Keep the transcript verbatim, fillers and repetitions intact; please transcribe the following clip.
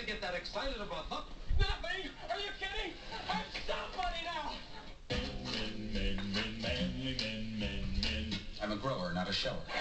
get that excited about, huh? Not me! Are you kidding? I'm somebody now! Men, men, men, manly men, men, men. I'm a grower, not a shower.